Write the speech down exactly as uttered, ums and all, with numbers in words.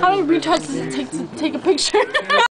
How many retards does it take to take a picture?